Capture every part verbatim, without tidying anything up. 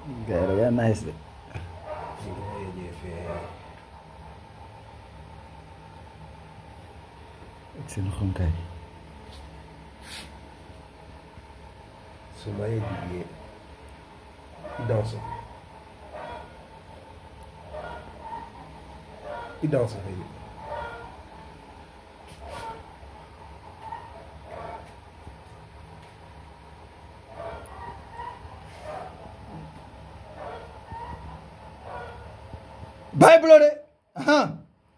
Gaya ya nice de. Excellent khonkai. Suma ye diye. I danse. I danse hey. Bible de. Aha.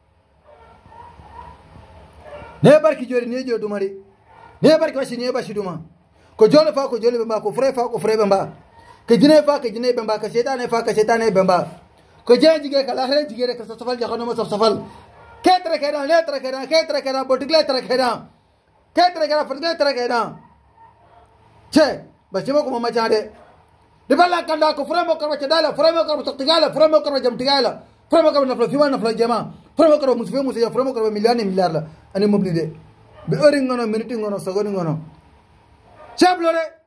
Ne barki jori ne jodu mari. Ne barki washi ne bashi duma. Ko jole fa ko jole bamba ko fre fa ko fre bamba. Ke jine fa ke jine bamba ka shaytan fa ka shaytan bamba. Ko je jige ka lahre jige ka safal jaxano ma safal. Ketre kera letre kera ketre kera botikle tre kera. Ketre kera fadle tre kera. Che, bashimo ko mama chade. De balla kanda ko fre mo ko chadala fre mo ko taqtigala fre mo ko jamtigala. Fre mo ko na flo na flo jama. Fre mo ko musfe musa fre mo ko miliani miliar la. Ani moblide. Be oring ngono minute ngono segondi ngono. Chablore